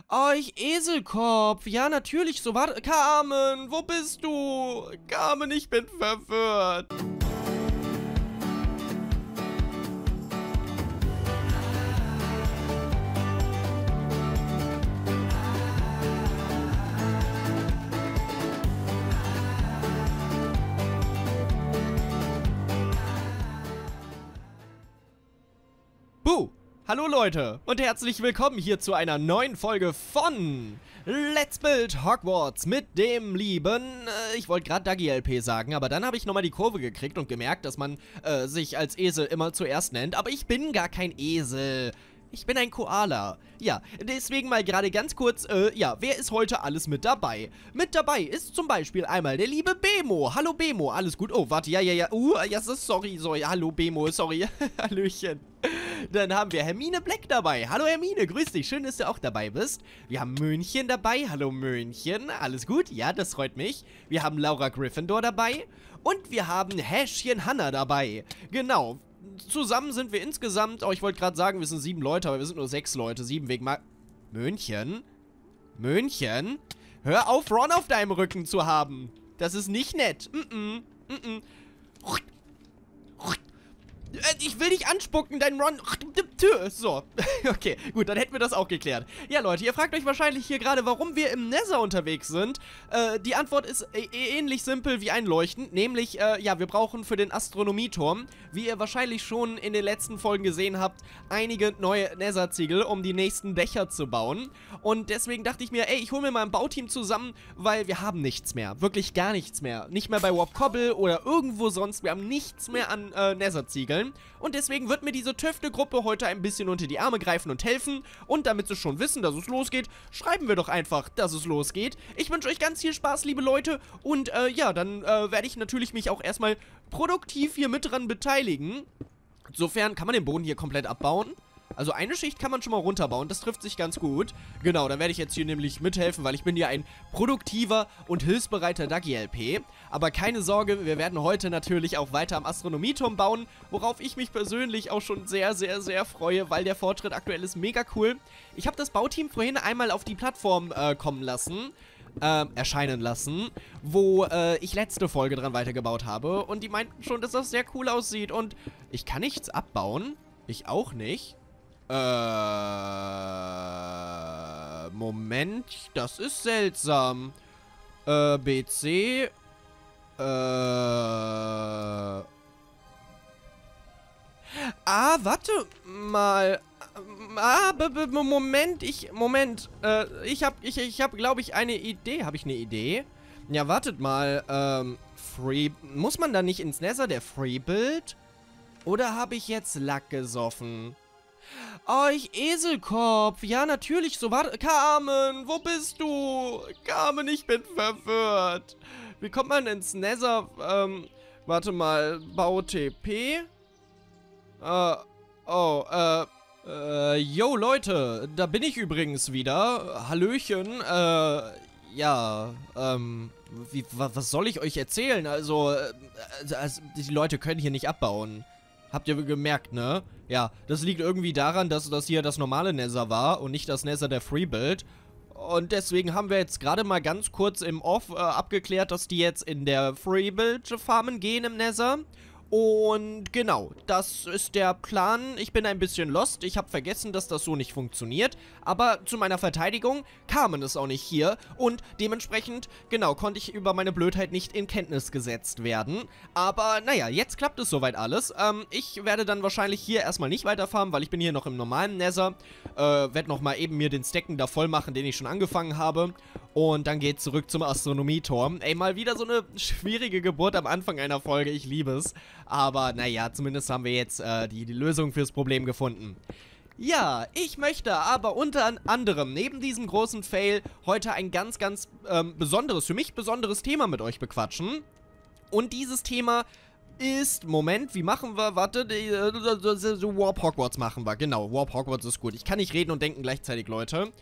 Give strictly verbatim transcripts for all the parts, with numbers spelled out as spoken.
Oh, ich Eselkopf. Ja, natürlich, so war... Carmen, wo bist du? Carmen, ich bin verwirrt. Buh! Hallo Leute und herzlich willkommen hier zu einer neuen Folge von Let's Build Hogwarts mit dem lieben, äh, ich wollte gerade Dagi L P sagen, aber dann habe ich nochmal die Kurve gekriegt und gemerkt, dass man äh, sich als Esel immer zuerst nennt, aber ich bin gar kein Esel. Ich bin ein Koala. Ja, deswegen mal gerade ganz kurz, äh, ja, wer ist heute alles mit dabei? Mit dabei ist zum Beispiel einmal der liebe Bemo. Hallo Bemo, alles gut? Oh, warte, ja, ja, ja, uh, ja, sorry, sorry, hallo Bemo, sorry, Hallöchen. Dann haben wir Hermine Black dabei. Hallo Hermine, grüß dich, schön, dass du auch dabei bist. Wir haben Möhnchen dabei, hallo Möhnchen, alles gut? Ja, das freut mich. Wir haben Laura Gryffindor dabei und wir haben Häschen Hannah dabei. Genau. Zusammen sind wir insgesamt, oh, ich wollte gerade sagen, wir sind sieben Leute, aber wir sind nur sechs Leute. Sieben wegen mal... Möhnchen? Möhnchen? Hör auf, Ron auf deinem Rücken zu haben. Das ist nicht nett. Mm-mm. Mm-mm. Ich will dich anspucken, dein Ron... So, okay, gut, dann hätten wir das auch geklärt. Ja, Leute, ihr fragt euch wahrscheinlich hier gerade, warum wir im Nether unterwegs sind. Äh, die Antwort ist äh, ähnlich simpel wie einleuchtend, nämlich, äh, ja, wir brauchen für den Astronomieturm, wie ihr wahrscheinlich schon in den letzten Folgen gesehen habt, einige neue Nether-Ziegel, um die nächsten Dächer zu bauen. Und deswegen dachte ich mir, ey, ich hole mir mal ein Bauteam zusammen, weil wir haben nichts mehr, wirklich gar nichts mehr. Nicht mehr bei Warp Cobble oder irgendwo sonst, wir haben nichts mehr an äh, Nether-Ziegeln. Und deswegen wird mir diese Tüfte-Gruppe heute ein bisschen unter die Arme greifen und helfen. Und damit sie schon wissen, dass es losgeht, schreiben wir doch einfach, dass es losgeht. Ich wünsche euch ganz viel Spaß, liebe Leute. Und äh, ja, dann äh, werde ich natürlich mich auch erstmal produktiv hier mit dran beteiligen. Insofern kann man den Boden hier komplett abbauen. Also eine Schicht kann man schon mal runterbauen, das trifft sich ganz gut. Genau, dann werde ich jetzt hier nämlich mithelfen, weil ich bin ja ein produktiver und hilfsbereiter Dagi L P. Aber keine Sorge, wir werden heute natürlich auch weiter am Astronomieturm bauen, worauf ich mich persönlich auch schon sehr, sehr, sehr freue, weil der Fortschritt aktuell ist mega cool. Ich habe das Bauteam vorhin einmal auf die Plattform äh, kommen lassen. Äh, erscheinen lassen, wo äh, ich letzte Folge dran weitergebaut habe. Und die meinten schon, dass das sehr cool aussieht. Und ich kann nichts abbauen. Ich auch nicht. Äh, Moment, das ist seltsam. Äh, B C. Äh. Ah, warte mal. Ah, b -b Moment, ich, Moment. Äh, ich hab, ich, ich hab, glaube ich, eine Idee. Habe ich eine Idee? Ja, wartet mal. Ähm, Free. Muss man da nicht ins Nether, der Freebuild? Oder habe ich jetzt Lack gesoffen? Oh, ich Eselkopf. Ja, natürlich, so war... Carmen, wo bist du? Carmen, ich bin verwirrt. Wie kommt man ins Nether? Ähm, warte mal. Bau T P? Äh, oh, äh... Äh, yo, Leute. Da bin ich übrigens wieder. Hallöchen. Äh, ja, ähm... Wie, was soll ich euch erzählen? Also, äh, also, die Leute können hier nicht abbauen. Habt ihr gemerkt, ne? Ja, das liegt irgendwie daran, dass das hier das normale Nether war und nicht das Nether der Freebuild. Und deswegen haben wir jetzt gerade mal ganz kurz im Off äh, abgeklärt, dass die jetzt in der Freebuild farmen gehen im Nether. Und genau, das ist der Plan. Ich bin ein bisschen lost. Ich habe vergessen, dass das so nicht funktioniert. Aber zu meiner Verteidigung, Carmen ist auch nicht hier. Und dementsprechend, genau, konnte ich über meine Blödheit nicht in Kenntnis gesetzt werden. Aber naja, jetzt klappt es soweit alles. Ähm, ich werde dann wahrscheinlich hier erstmal nicht weiterfarmen, weil ich bin hier noch im normalen Nether. Äh, werde nochmal eben mir den Stacken da voll machen, den ich schon angefangen habe. Und dann geht's zurück zum Astronomieturm. Ey, mal wieder so eine schwierige Geburt am Anfang einer Folge. Ich liebe es. Aber naja, zumindest haben wir jetzt äh, die, die Lösung fürs Problem gefunden. Ja, ich möchte aber unter anderem neben diesem großen Fail heute ein ganz, ganz ähm, besonderes, für mich besonderes Thema mit euch bequatschen. Und dieses Thema ist, Moment, wie machen wir, warte, die, äh, Warp Hogwarts machen wir, genau, Warp Hogwarts ist gut. Ich kann nicht reden und denken gleichzeitig, Leute.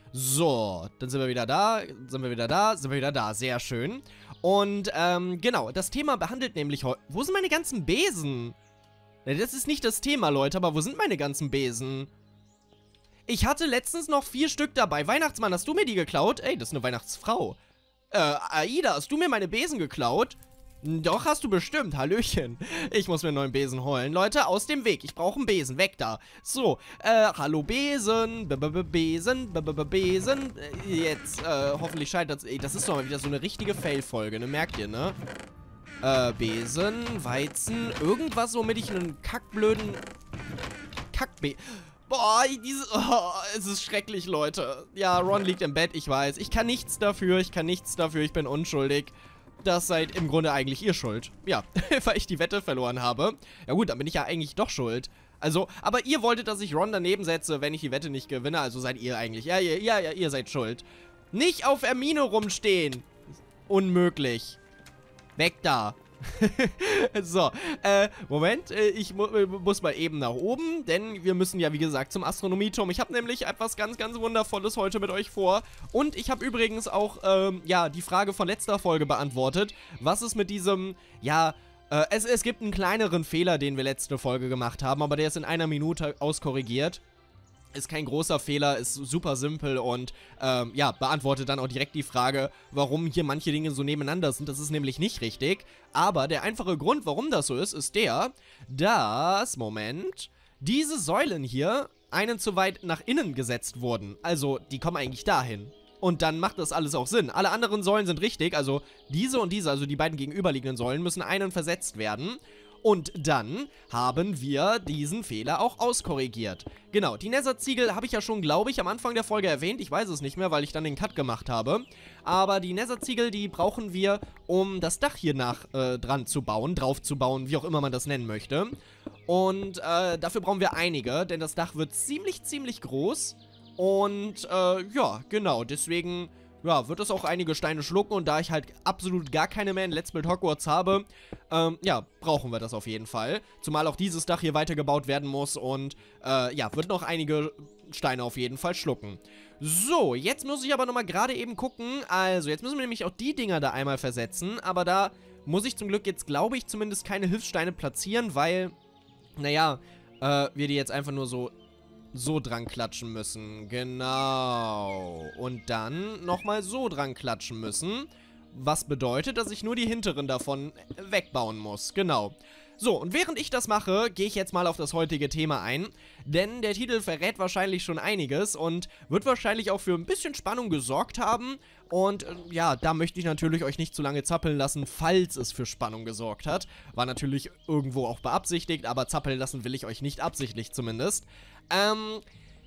So, dann sind wir wieder da, sind wir wieder da, sind wir wieder da, sehr schön. Und, ähm, genau, das Thema behandelt nämlich heute... Wo sind meine ganzen Besen? Das ist nicht das Thema, Leute, aber wo sind meine ganzen Besen? Ich hatte letztens noch vier Stück dabei. Weihnachtsmann, hast du mir die geklaut? Ey, das ist eine Weihnachtsfrau. Äh, Aida, hast du mir meine Besen geklaut? Doch, hast du bestimmt. Hallöchen. Ich muss mir einen neuen Besen holen. Leute, aus dem Weg. Ich brauche einen Besen. Weg da. So, äh, hallo Besen. B -b -b Besen. B -b -b Besen. Jetzt, äh, hoffentlich scheitert es. Ey, das ist doch mal wieder so eine richtige Fail-Folge, ne? Merkt ihr, ne? Äh, Besen, Weizen, irgendwas, womit ich einen kackblöden Kackbe... Boah, diese... Oh, es ist schrecklich, Leute. Ja, Ron liegt im Bett, ich weiß. Ich kann nichts dafür, ich kann nichts dafür, ich bin unschuldig. Das seid im Grunde eigentlich ihr schuld. Ja, weil ich die Wette verloren habe. Ja gut, dann bin ich ja eigentlich doch schuld. Also, aber ihr wolltet, dass ich Ron daneben setze, wenn ich die Wette nicht gewinne, also seid ihr eigentlich. Ja, ja, ja, ja, ihr seid schuld. Nicht auf Hermine rumstehen. Unmöglich. Weg da. So, äh, Moment, äh, ich mu muss mal eben nach oben, denn wir müssen ja, wie gesagt, zum Astronomieturm. Ich habe nämlich etwas ganz, ganz Wundervolles heute mit euch vor. Und ich habe übrigens auch, ähm, ja, die Frage von letzter Folge beantwortet. Was ist mit diesem, ja, äh, es, es gibt einen kleineren Fehler, den wir letzte Folge gemacht haben, aber der ist in einer Minute auskorrigiert. Ist kein großer Fehler, ist super simpel und ähm, ja, beantwortet dann auch direkt die Frage, warum hier manche Dinge so nebeneinander sind. Das ist nämlich nicht richtig. Aber der einfache Grund, warum das so ist, ist der, dass, Moment, diese Säulen hier einen zu weit nach innen gesetzt wurden. Also, die kommen eigentlich dahin. Und dann macht das alles auch Sinn. Alle anderen Säulen sind richtig, also diese und diese, also die beiden gegenüberliegenden Säulen, müssen einen versetzt werden. Und dann haben wir diesen Fehler auch auskorrigiert. Genau, die Netherziegel habe ich ja schon, glaube ich, am Anfang der Folge erwähnt. Ich weiß es nicht mehr, weil ich dann den Cut gemacht habe. Aber die Netherziegel, die brauchen wir, um das Dach hier nach äh, dran zu bauen, drauf zu bauen, wie auch immer man das nennen möchte. Und äh, dafür brauchen wir einige, denn das Dach wird ziemlich, ziemlich groß. Und äh, ja, genau, deswegen... Ja, wird es auch einige Steine schlucken und da ich halt absolut gar keine mehr in Let's Build Hogwarts habe, ähm, ja, brauchen wir das auf jeden Fall. Zumal auch dieses Dach hier weitergebaut werden muss und, äh, ja, wird noch einige Steine auf jeden Fall schlucken. So, jetzt muss ich aber nochmal gerade eben gucken, also jetzt müssen wir nämlich auch die Dinger da einmal versetzen, aber da muss ich zum Glück jetzt, glaube ich, zumindest keine Hilfssteine platzieren, weil, naja, äh, wir die jetzt einfach nur so... so dran klatschen müssen. Genau. Und dann nochmal so dran klatschen müssen. Was bedeutet, dass ich nur die hinteren davon wegbauen muss. Genau. So, und während ich das mache, gehe ich jetzt mal auf das heutige Thema ein. Denn der Titel verrät wahrscheinlich schon einiges und wird wahrscheinlich auch für ein bisschen Spannung gesorgt haben. Und äh, ja, da möchte ich natürlich euch nicht zu lange zappeln lassen, falls es für Spannung gesorgt hat. War natürlich irgendwo auch beabsichtigt, aber zappeln lassen will ich euch nicht absichtlich zumindest. Ähm...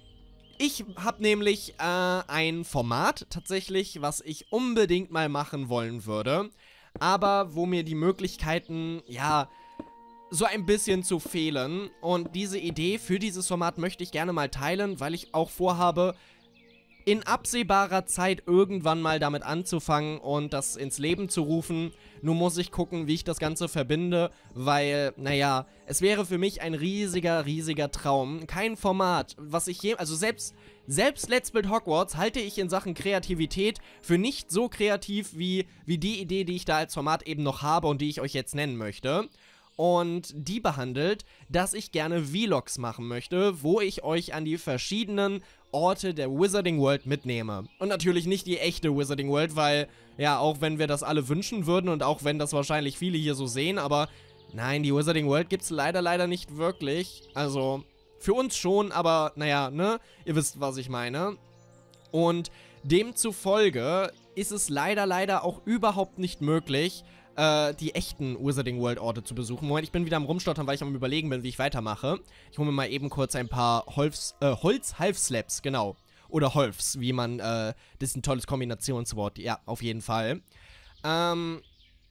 Ich habe nämlich äh, ein Format tatsächlich, was ich unbedingt mal machen wollen würde, aber wo mir die Möglichkeiten, ja, so ein bisschen zu fehlen. Und diese Idee für dieses Format möchte ich gerne mal teilen, weil ich auch vorhabe, in absehbarer Zeit irgendwann mal damit anzufangen und das ins Leben zu rufen. Nur muss ich gucken, wie ich das Ganze verbinde, weil, naja, es wäre für mich ein riesiger, riesiger Traum. Kein Format, was ich je... Also selbst, selbst Let's Build Hogwarts halte ich in Sachen Kreativität für nicht so kreativ wie, wie die Idee, die ich da als Format eben noch habe und die ich euch jetzt nennen möchte. Und die behandelt, dass ich gerne Vlogs machen möchte, wo ich euch an die verschiedenen Orte der Wizarding World mitnehme. Und natürlich nicht die echte Wizarding World, weil, ja, auch wenn wir das alle wünschen würden und auch wenn das wahrscheinlich viele hier so sehen, aber nein, die Wizarding World gibt's leider, leider nicht wirklich. Also, für uns schon, aber, naja, ne, ihr wisst, was ich meine. Und demzufolge ist es leider, leider auch überhaupt nicht möglich, äh, die echten Wizarding World Orte zu besuchen. Moment, ich bin wieder am Rumstottern, weil ich am Überlegen bin, wie ich weitermache. Ich hole mir mal eben kurz ein paar Holz, äh, Holz-Half-Slaps, genau. Oder Holfs, wie man, äh, das ist ein tolles Kombinationswort, ja, auf jeden Fall. Ähm,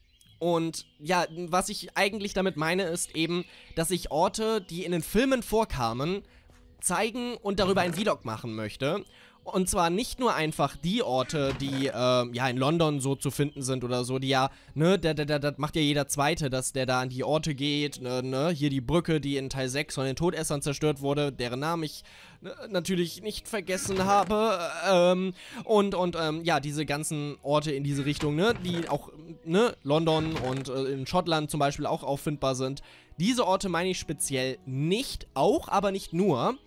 und ja, was ich eigentlich damit meine, ist eben, dass ich Orte, die in den Filmen vorkamen, zeigen und darüber ein Vlog machen möchte. Und zwar nicht nur einfach die Orte, die, äh, ja, in London so zu finden sind oder so, die ja, ne, das da, da, macht ja jeder Zweite, dass der da an die Orte geht, ne, ne, hier die Brücke, die in Teil sechs von den Todessern zerstört wurde, deren Namen ich ne, natürlich nicht vergessen habe, ähm, und, und, ähm, ja, diese ganzen Orte in diese Richtung, ne, die auch, ne, London und äh, in Schottland zum Beispiel auch auffindbar sind. Diese Orte meine ich speziell nicht, auch, aber nicht nur.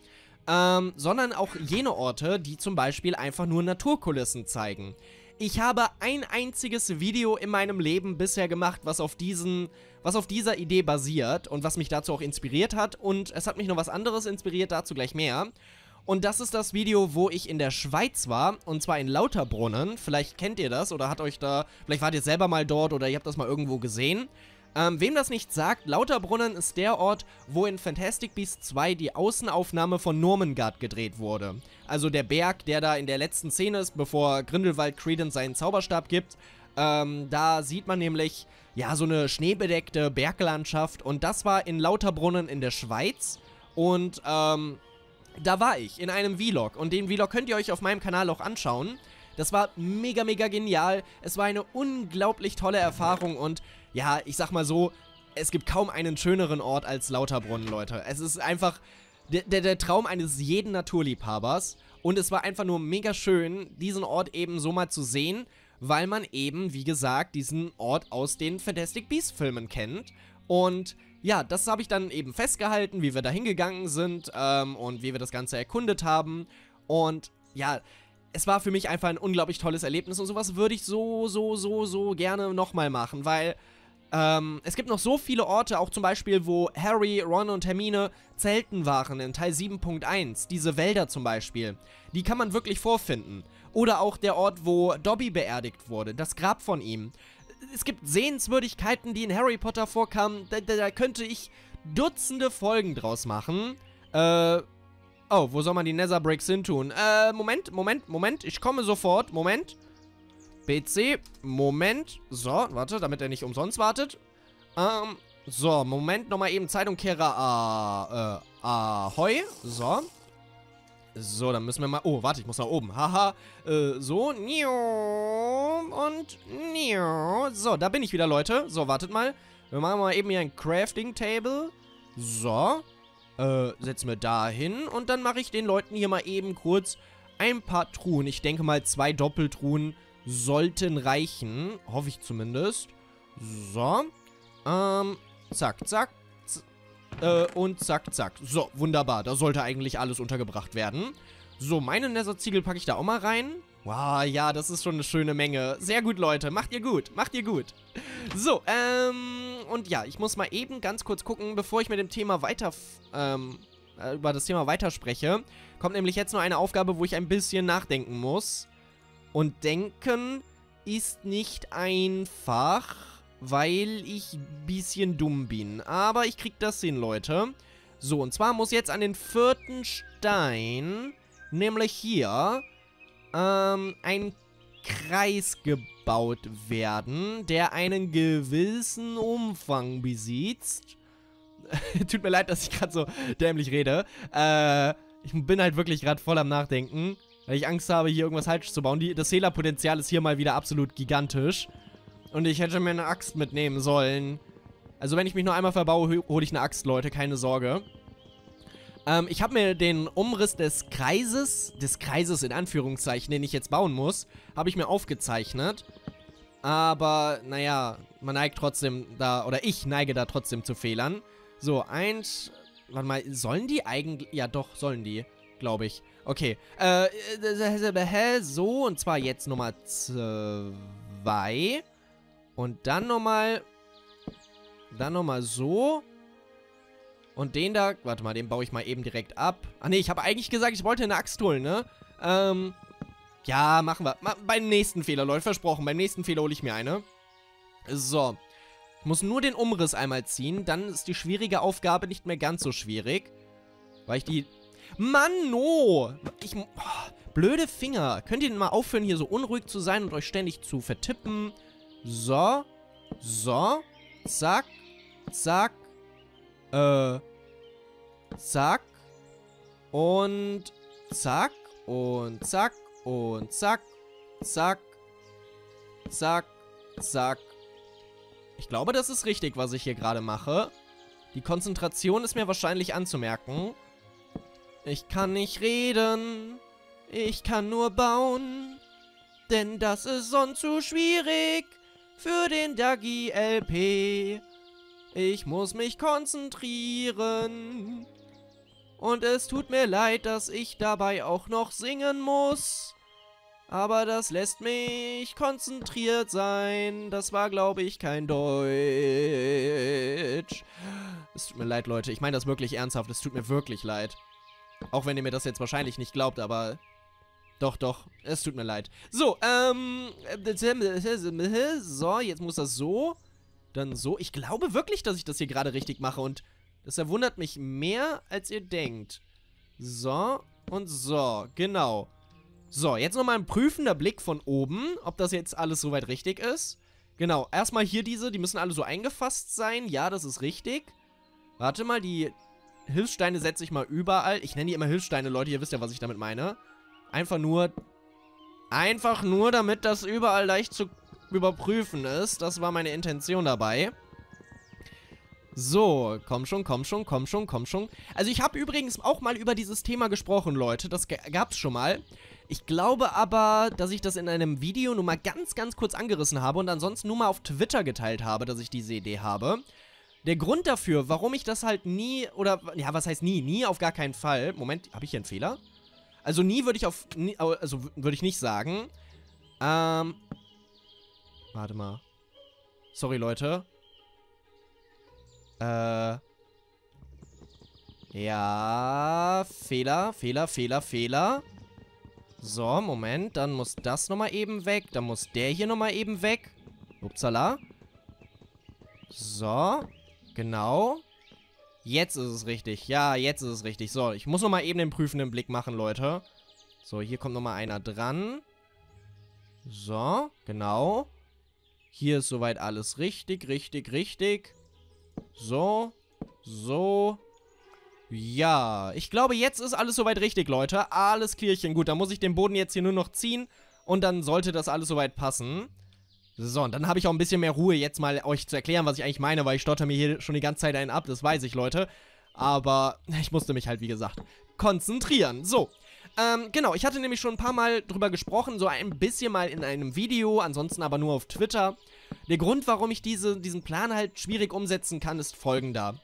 ähm, sondern auch jene Orte, die zum Beispiel einfach nur Naturkulissen zeigen. Ich habe ein einziges Video in meinem Leben bisher gemacht, was auf diesen, was auf dieser Idee basiert und was mich dazu auch inspiriert hat. Und es hat mich noch was anderes inspiriert, dazu gleich mehr. Und das ist das Video, wo ich in der Schweiz war, und zwar in Lauterbrunnen. Vielleicht kennt ihr das oder hat euch da, vielleicht wart ihr selber mal dort oder ihr habt das mal irgendwo gesehen. Ähm, wem das nicht sagt, Lauterbrunnen ist der Ort, wo in Fantastic Beasts zwei die Außenaufnahme von Normengard gedreht wurde. Also der Berg, der da in der letzten Szene ist, bevor Grindelwald Credence seinen Zauberstab gibt. Ähm, da sieht man nämlich, ja, so eine schneebedeckte Berglandschaft. Und das war in Lauterbrunnen in der Schweiz. Und, ähm, da war ich in einem Vlog. Und den Vlog könnt ihr euch auf meinem Kanal auch anschauen. Das war mega, mega genial. Es war eine unglaublich tolle Erfahrung und ja, ich sag mal so, es gibt kaum einen schöneren Ort als Lauterbrunnen, Leute. Es ist einfach der, der, der Traum eines jeden Naturliebhabers und es war einfach nur mega schön, diesen Ort eben so mal zu sehen, weil man eben, wie gesagt, diesen Ort aus den Fantastic Beasts Filmen kennt und ja, das habe ich dann eben festgehalten, wie wir da hingegangen sind ähm, und wie wir das Ganze erkundet haben und ja, es war für mich einfach ein unglaublich tolles Erlebnis und sowas würde ich so, so, so, so gerne nochmal machen, weil ähm, es gibt noch so viele Orte, auch zum Beispiel, wo Harry, Ron und Hermine zelten waren in Teil sieben Punkt eins, diese Wälder zum Beispiel, die kann man wirklich vorfinden. Oder auch der Ort, wo Dobby beerdigt wurde, das Grab von ihm. Es gibt Sehenswürdigkeiten, die in Harry Potter vorkamen, da, da, da könnte ich Dutzende Folgen draus machen. Äh, oh, wo soll man die Nether Bricks hin tun? Äh, Moment, Moment, Moment, ich komme sofort, Moment. P C, Moment, so, warte, damit er nicht umsonst wartet. Ähm, so, Moment, nochmal eben Zeitumkehrer, ah, äh, ahoi, so. So, dann müssen wir mal, oh, warte, ich muss nach oben, haha, äh, so, niu, und niu, so, da bin ich wieder, Leute, so, wartet mal, wir machen mal eben hier ein Crafting Table, so, äh, setzen wir da hin und dann mache ich den Leuten hier mal eben kurz ein paar Truhen, ich denke mal zwei Doppeltruhen sollten reichen, hoffe ich zumindest. So. Ähm, zack, zack. Z äh, und zack, zack. So, wunderbar. Da sollte eigentlich alles untergebracht werden. So, meine Nether-Ziegel packe ich da auch mal rein. Wow, ja, das ist schon eine schöne Menge. Sehr gut, Leute. Macht ihr gut. Macht ihr gut. So, ähm, und ja, ich muss mal eben ganz kurz gucken, bevor ich mit dem Thema weiter, ähm, äh, über das Thema weiterspreche. Kommt nämlich jetzt nur eine Aufgabe, wo ich ein bisschen nachdenken muss. Und denken ist nicht einfach, weil ich ein bisschen dumm bin. Aber ich krieg das hin, Leute. So, und zwar muss jetzt an den vierten Stein, nämlich hier, ähm, ein Kreis gebaut werden, der einen gewissen Umfang besitzt. Tut mir leid, dass ich gerade so dämlich rede. Äh, ich bin halt wirklich gerade voll am Nachdenken. Weil ich Angst habe, hier irgendwas falsch zu bauen. Die, das Hehlerpotenzial ist hier mal wieder absolut gigantisch. Und ich hätte mir eine Axt mitnehmen sollen. Also wenn ich mich nur einmal verbaue, hole ich eine Axt, Leute. Keine Sorge. Ähm, ich habe mir den Umriss des Kreises, des Kreises in Anführungszeichen, den ich jetzt bauen muss, habe ich mir aufgezeichnet. Aber, naja, man neigt trotzdem da, oder ich neige da trotzdem zu Fehlern. So, eins, warte mal, sollen die eigentlich, ja doch, sollen die, glaube ich. Okay, äh, so, und zwar jetzt Nummer zwei. Und dann nochmal, dann nochmal so. Und den da, warte mal, den baue ich mal eben direkt ab. Ach nee, ich habe eigentlich gesagt, ich wollte eine Axt holen, ne? Ähm, ja, machen wir. Ma beim nächsten Fehler, Leute, versprochen. Beim nächsten Fehler hole ich mir eine. So. Ich muss nur den Umriss einmal ziehen. Dann ist die schwierige Aufgabe nicht mehr ganz so schwierig. Weil ich die... Mann, no! Ich... Oh, blöde Finger. Könnt ihr denn mal aufhören, hier so unruhig zu sein und euch ständig zu vertippen? So. So. Zack. Zack. Äh. Zack. Und... Zack. Und zack. Und zack. Zack. Zack. Zack. Ich glaube, das ist richtig, was ich hier gerade mache. Die Konzentration ist mir wahrscheinlich anzumerken. Ich kann nicht reden. Ich kann nur bauen. Denn das ist sonst zu schwierig für den Dagi L P. Ich muss mich konzentrieren. Und es tut mir leid, dass ich dabei auch noch singen muss. Aber das lässt mich konzentriert sein. Das war, glaube ich, kein Deutsch. Es tut mir leid, Leute. Ich meine das wirklich ernsthaft. Es tut mir wirklich leid. Auch wenn ihr mir das jetzt wahrscheinlich nicht glaubt, aber... Doch, doch. Es tut mir leid. So, ähm... So, jetzt muss das so. Dann so. Ich glaube wirklich, dass ich das hier gerade richtig mache. Und das verwundert mich mehr, als ihr denkt. So und so. Genau. So, jetzt nochmal ein prüfender Blick von oben, ob das jetzt alles soweit richtig ist. Genau, erstmal hier diese, die müssen alle so eingefasst sein. Ja, das ist richtig. Warte mal, die Hilfssteine setze ich mal überall. Ich nenne die immer Hilfssteine, Leute, ihr wisst ja, was ich damit meine. Einfach nur, einfach nur, damit das überall leicht zu überprüfen ist. Das war meine Intention dabei. So, komm schon, komm schon, komm schon, komm schon. Also ich habe übrigens auch mal über dieses Thema gesprochen, Leute. Das gab's schon mal. Ich glaube aber, dass ich das in einem Video nur mal ganz, ganz kurz angerissen habe und ansonsten nur mal auf Twitter geteilt habe, dass ich diese Idee habe. Der Grund dafür, warum ich das halt nie, oder, ja, was heißt nie? Nie auf gar keinen Fall. Moment, habe ich hier einen Fehler? Also nie würde ich auf, nie, also würde ich nicht sagen. Ähm, warte mal. Sorry, Leute. Äh, ja, Fehler, Fehler, Fehler, Fehler. So, Moment, dann muss das nochmal eben weg. Dann muss der hier nochmal eben weg. Upsala. So, genau. Jetzt ist es richtig. Ja, jetzt ist es richtig. So, ich muss nochmal eben den prüfenden Blick machen, Leute. So, hier kommt nochmal einer dran. So, genau. Hier ist soweit alles richtig, richtig, richtig. So, so. Ja, ich glaube, jetzt ist alles soweit richtig, Leute. Alles klärchen. Gut, dann muss ich den Boden jetzt hier nur noch ziehen. Und dann sollte das alles soweit passen. So, und dann habe ich auch ein bisschen mehr Ruhe, jetzt mal euch zu erklären, was ich eigentlich meine, weil ich stotter mir hier schon die ganze Zeit einen ab, das weiß ich, Leute. Aber ich musste mich halt, wie gesagt, konzentrieren. So, ähm, genau, ich hatte nämlich schon ein paar Mal drüber gesprochen, so ein bisschen mal in einem Video, ansonsten aber nur auf Twitter. Der Grund, warum ich diese, diesen Plan halt schwierig umsetzen kann, ist folgender.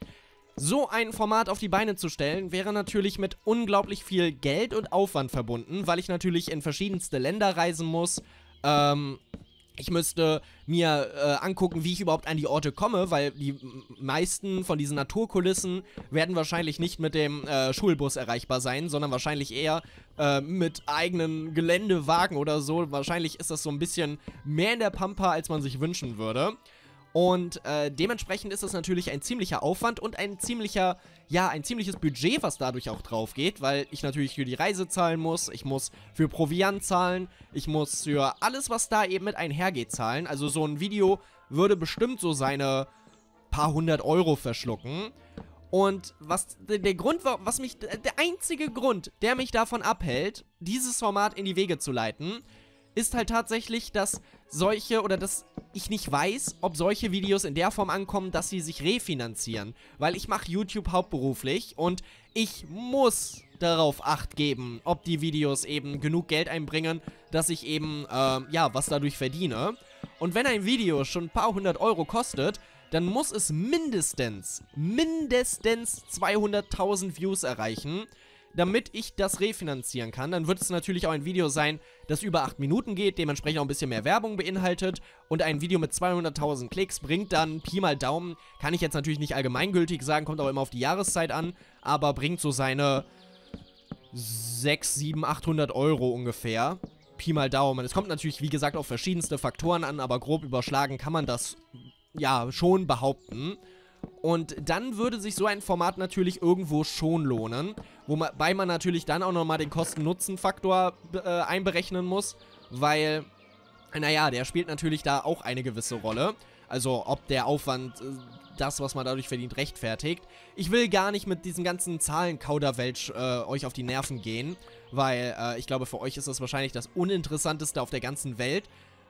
So ein Format auf die Beine zu stellen, wäre natürlich mit unglaublich viel Geld und Aufwand verbunden, weil ich natürlich in verschiedenste Länder reisen muss. Ähm, ich müsste mir äh, angucken, wie ich überhaupt an die Orte komme, weil die meisten von diesen Naturkulissen werden wahrscheinlich nicht mit dem äh, Schulbus erreichbar sein, sondern wahrscheinlich eher äh, mit eigenen Geländewagen oder so. Wahrscheinlich ist das so ein bisschen mehr in der Pampa, als man sich wünschen würde. Und äh, dementsprechend ist das natürlich ein ziemlicher Aufwand und ein ziemlicher, ja, ein ziemliches Budget, was dadurch auch drauf geht, weil ich natürlich für die Reise zahlen muss, ich muss für Proviant zahlen, ich muss für alles, was da eben mit einhergeht, zahlen. Also so ein Video würde bestimmt so seine paar hundert Euro verschlucken. Und was der Grund war, was mich, der einzige Grund, der mich davon abhält, dieses Format in die Wege zu leiten, ist halt tatsächlich, dass solche, oder dass ich nicht weiß, ob solche Videos in der Form ankommen, dass sie sich refinanzieren. Weil ich mache YouTube hauptberuflich und ich muss darauf Acht geben, ob die Videos eben genug Geld einbringen, dass ich eben, äh, ja, was dadurch verdiene. Und wenn ein Video schon ein paar hundert Euro kostet, dann muss es mindestens, mindestens zweihunderttausend Views erreichen, damit ich das refinanzieren kann. Dann wird es natürlich auch ein Video sein, das über acht Minuten geht, dementsprechend auch ein bisschen mehr Werbung beinhaltet. Und ein Video mit zweihunderttausend Klicks bringt dann, Pi mal Daumen, kann ich jetzt natürlich nicht allgemeingültig sagen, kommt auch immer auf die Jahreszeit an, aber bringt so seine sechshundert, siebenhundert, achthundert Euro ungefähr. Pi mal Daumen. Es kommt natürlich, wie gesagt, auf verschiedenste Faktoren an, aber grob überschlagen kann man das, ja, schon behaupten. Und dann würde sich so ein Format natürlich irgendwo schon lohnen, wobei man natürlich dann auch nochmal den Kosten-Nutzen-Faktor äh, einberechnen muss, weil, naja, der spielt natürlich da auch eine gewisse Rolle. Also ob der Aufwand, äh, das, was man dadurch verdient, rechtfertigt. Ich will gar nicht mit diesem ganzen Zahlen-Kauderwelsch äh, euch auf die Nerven gehen, weil äh, ich glaube, für euch ist das wahrscheinlich das Uninteressanteste auf der ganzen Welt.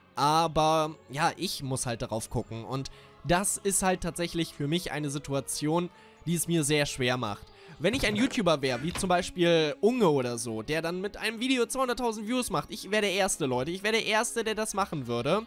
Aber, ja, ich muss halt darauf gucken und das ist halt tatsächlich für mich eine Situation, die es mir sehr schwer macht. Wenn ich ein YouTuber wäre, wie zum Beispiel Unge oder so, der dann mit einem Video zweihunderttausend Views macht, ich wäre der Erste, Leute, ich wäre der Erste, der das machen würde.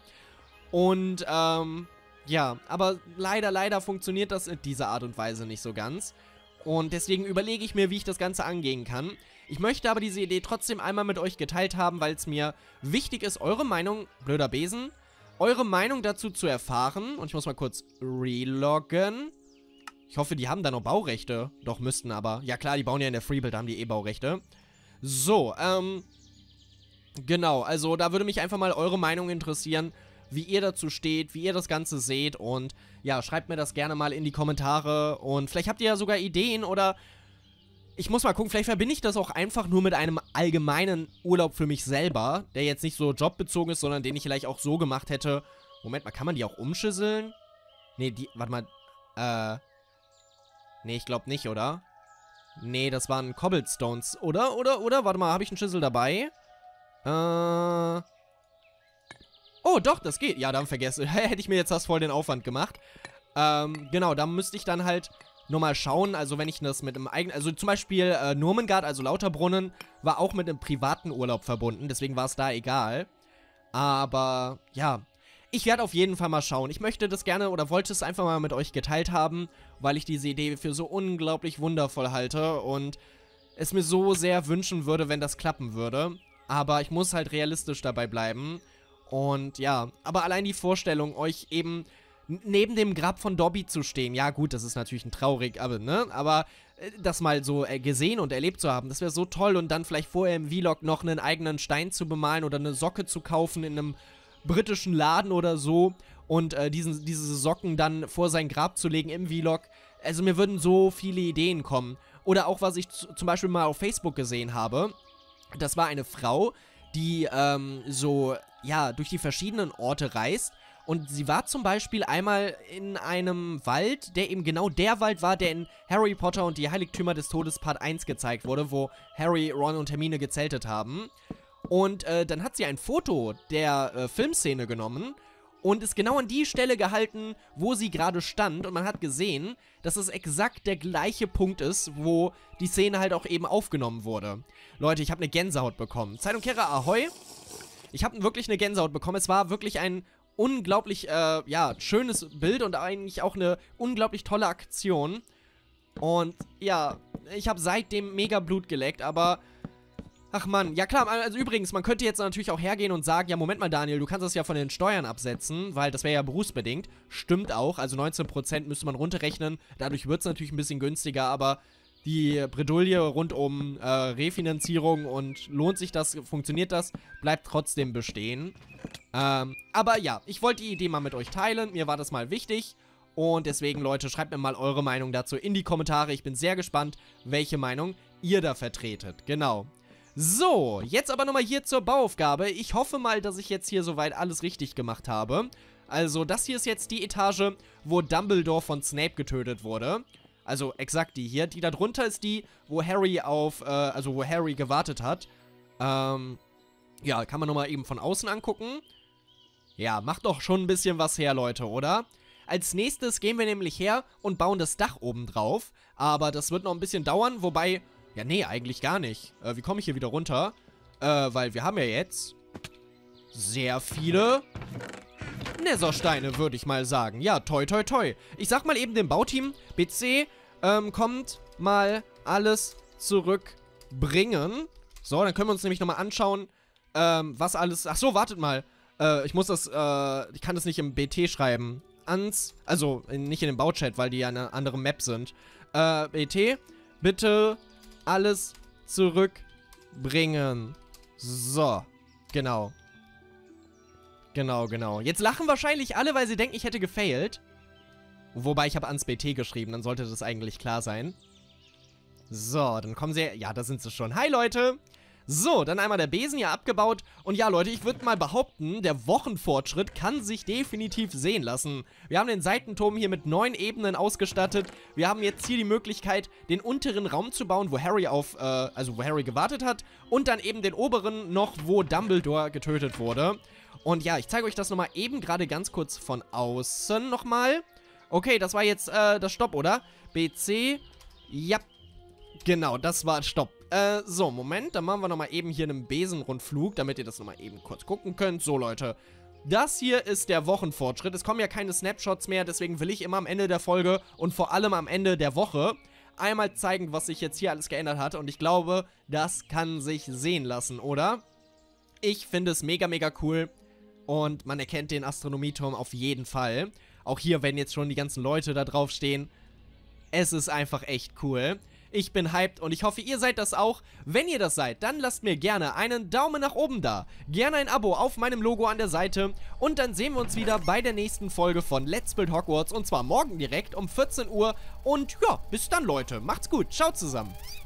Und, ähm, ja, aber leider, leider funktioniert das in dieser Art und Weise nicht so ganz. Und deswegen überlege ich mir, wie ich das Ganze angehen kann. Ich möchte aber diese Idee trotzdem einmal mit euch geteilt haben, weil es mir wichtig ist, eure Meinung, blöder Besen, eure Meinung dazu zu erfahren. Und ich muss mal kurz reloggen. Ich hoffe, die haben da noch Baurechte. Doch, müssten aber. Ja klar, die bauen ja in der Freebuild, da haben die eh Baurechte. So, ähm... genau, also da würde mich einfach mal eure Meinung interessieren, wie ihr dazu steht, wie ihr das Ganze seht. Und ja, schreibt mir das gerne mal in die Kommentare. Und vielleicht habt ihr ja sogar Ideen oder... Ich muss mal gucken, vielleicht verbinde ich das auch einfach nur mit einem allgemeinen Urlaub für mich selber, der jetzt nicht so jobbezogen ist, sondern den ich vielleicht auch so gemacht hätte. Moment mal, kann man die auch umschisseln? Nee, die, warte mal, äh, nee, ich glaube nicht, oder? Nee, das waren Cobblestones, oder? Oder, oder? Warte mal, habe ich einen Schissel dabei? Äh, oh, doch, das geht. Ja, dann vergessen, hätte ich mir jetzt das voll den Aufwand gemacht. Ähm, genau, da müsste ich dann halt... nur mal schauen, also wenn ich das mit einem eigenen, also zum Beispiel äh, Nurmengard, also Lauterbrunnen, war auch mit einem privaten Urlaub verbunden, deswegen war es da egal. Aber, ja, ich werde auf jeden Fall mal schauen. Ich möchte das gerne oder wollte es einfach mal mit euch geteilt haben, weil ich diese Idee für so unglaublich wundervoll halte und es mir so sehr wünschen würde, wenn das klappen würde. Aber ich muss halt realistisch dabei bleiben. Und ja, aber allein die Vorstellung, euch eben... neben dem Grab von Dobby zu stehen. Ja gut, das ist natürlich ein traurig, aber, ne? Aber äh, das mal so äh, gesehen und erlebt zu haben, das wäre so toll. Und dann vielleicht vorher im Vlog noch einen eigenen Stein zu bemalen oder eine Socke zu kaufen in einem britischen Laden oder so. Und äh, diesen, diese Socken dann vor sein Grab zu legen im Vlog. Also mir würden so viele Ideen kommen. Oder auch, was ich zum Beispiel mal auf Facebook gesehen habe. Das war eine Frau, die ähm, so, ja, durch die verschiedenen Orte reist. Und sie war zum Beispiel einmal in einem Wald, der eben genau der Wald war, der in Harry Potter und die Heiligtümer des Todes Part eins gezeigt wurde, wo Harry, Ron und Hermine gezeltet haben. Und äh, dann hat sie ein Foto der äh, Filmszene genommen und ist genau an die Stelle gehalten, wo sie gerade stand. Und man hat gesehen, dass es exakt der gleiche Punkt ist, wo die Szene halt auch eben aufgenommen wurde. Leute, ich habe eine Gänsehaut bekommen. Zeitumkehrer Ahoi! Ich habe wirklich eine Gänsehaut bekommen. Es war wirklich ein... unglaublich, äh, ja, schönes Bild und eigentlich auch eine unglaublich tolle Aktion. Und, ja, ich habe seitdem mega Blut geleckt, aber, ach man, ja klar, also übrigens, man könnte jetzt natürlich auch hergehen und sagen, ja, Moment mal, Daniel, du kannst das ja von den Steuern absetzen, weil das wäre ja berufsbedingt. Stimmt auch, also neunzehn Prozent müsste man runterrechnen, dadurch wird es natürlich ein bisschen günstiger, aber die Bredouille rund um äh, Refinanzierung und lohnt sich das, funktioniert das, bleibt trotzdem bestehen. Ähm, aber ja, ich wollte die Idee mal mit euch teilen, mir war das mal wichtig und deswegen, Leute, schreibt mir mal eure Meinung dazu in die Kommentare. Ich bin sehr gespannt, welche Meinung ihr da vertretet, genau. So, jetzt aber nochmal hier zur Bauaufgabe. Ich hoffe mal, dass ich jetzt hier soweit alles richtig gemacht habe. Also, das hier ist jetzt die Etage, wo Dumbledore von Snape getötet wurde. Also exakt die hier. Die da drunter ist die, wo Harry auf, äh, also wo Harry gewartet hat. Ähm, ja, kann man nochmal eben von außen angucken. Ja, macht doch schon ein bisschen was her, Leute, oder? Als nächstes gehen wir nämlich her und bauen das Dach oben drauf. Aber das wird noch ein bisschen dauern, wobei, ja nee, eigentlich gar nicht. Äh, wie komme ich hier wieder runter? Äh, weil wir haben ja jetzt sehr viele... Nethersteine, würde ich mal sagen. Ja, toi, toi, toi. Ich sag mal eben dem Bauteam, B C, ähm, kommt mal alles zurückbringen. So, dann können wir uns nämlich nochmal anschauen, ähm, was alles... Ach so, wartet mal. Äh, ich muss das, äh, ich kann das nicht im B T schreiben. Ans, also nicht in dem Bauchat, weil die ja eine andere Map sind. Äh, B T, bitte alles zurückbringen. So, genau. Genau, genau. Jetzt lachen wahrscheinlich alle, weil sie denken, ich hätte gefailt. Wobei, ich habe ans B T geschrieben, dann sollte das eigentlich klar sein. So, dann kommen sie... Ja, da sind sie schon. Hi, Leute! So, dann einmal der Besen hier abgebaut. Und ja, Leute, ich würde mal behaupten, der Wochenfortschritt kann sich definitiv sehen lassen. Wir haben den Seitenturm hier mit neun Ebenen ausgestattet. Wir haben jetzt hier die Möglichkeit, den unteren Raum zu bauen, wo Harry auf, äh, also wo Harry gewartet hat. Und dann eben den oberen noch, wo Dumbledore getötet wurde. Und ja, ich zeige euch das nochmal eben gerade ganz kurz von außen nochmal. Okay, das war jetzt, äh, das Stopp, oder? B C, ja, genau, das war Stopp. Äh, so, Moment, dann machen wir nochmal eben hier einen Besenrundflug, damit ihr das nochmal eben kurz gucken könnt. So, Leute, das hier ist der Wochenfortschritt. Es kommen ja keine Snapshots mehr, deswegen will ich immer am Ende der Folge und vor allem am Ende der Woche einmal zeigen, was sich jetzt hier alles geändert hat. Und ich glaube, das kann sich sehen lassen, oder? Ich finde es mega, mega cool. Und man erkennt den Astronomieturm auf jeden Fall. Auch hier, wenn jetzt schon die ganzen Leute da drauf stehen. Es ist einfach echt cool. Ich bin hyped und ich hoffe, ihr seid das auch. Wenn ihr das seid, dann lasst mir gerne einen Daumen nach oben da. Gerne ein Abo auf meinem Logo an der Seite. Und dann sehen wir uns wieder bei der nächsten Folge von Let's Build Hogwarts. Und zwar morgen direkt um vierzehn Uhr. Und ja, bis dann, Leute. Macht's gut. Ciao zusammen.